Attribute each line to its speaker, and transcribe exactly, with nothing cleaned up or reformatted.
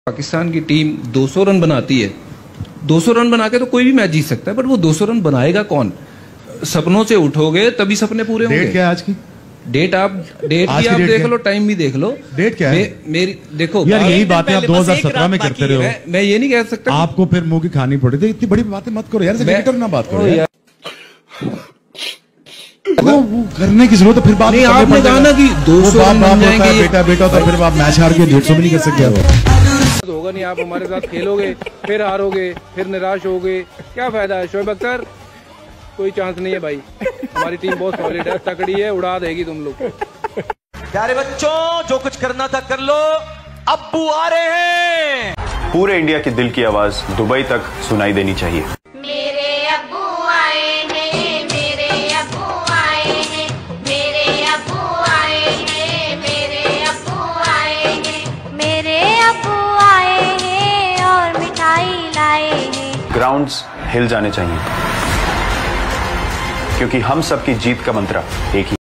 Speaker 1: पाकिस्तान की टीम दो सौ रन बनाती है, दो सौ रन बना के तो कोई भी मैच जीत सकता है, बट वो दो सौ रन बनाएगा कौन? सपनों से उठोगे तभी सपने पूरे होंगे।
Speaker 2: डेट क्या है आज की?
Speaker 1: डेट आप डेट भी आप देख लो, टाइम भी देख लो।
Speaker 2: डेट क्या है?
Speaker 1: मेरी देखो
Speaker 2: यार, यही बातें आप दो हज़ार सत्रह में करते रहे हो।
Speaker 1: मैं, मैं ये नहीं कह सकता
Speaker 2: आपको फिर मुंह की खानी पड़ी थी। इतनी बड़ी बातें मत करो यार, क्रिकेटर ना बात करो यार। वो, वो करने की जरूरत है, फिर बात
Speaker 1: नहीं। आपने कहा ना कि दो सौ रन बन जाएंगे,
Speaker 2: बेटा बेटा तो फिर आप मैच हार के डेढ़ सौ भी नहीं कर सकते। वो
Speaker 1: होगा नहीं, आप हमारे साथ खेलोगे फिर हारोगे फिर निराश होगे, क्या फायदा है? शोएब अख्तर, कोई चांस नहीं है भाई। हमारी टीम बहुत सॉलिड है, तकड़ी है, उड़ा देगी तुम लोग।
Speaker 3: प्यारे बच्चों, जो कुछ करना था कर लो, अब्बू आ रहे हैं।
Speaker 4: पूरे इंडिया के दिल की आवाज दुबई तक सुनाई देनी चाहिए।
Speaker 5: मेरे अब्बू आए हैं, मेरे अब्बू आए हैं, मेरे अब्बू आए हैं, मेरे अब्बू आए हैं, मेरे अब्बू आए हैं और मिठाई लाए हैं।
Speaker 4: ग्राउंड्स हिल जाने चाहिए, क्योंकि हम सबकी जीत का मंत्र एक ही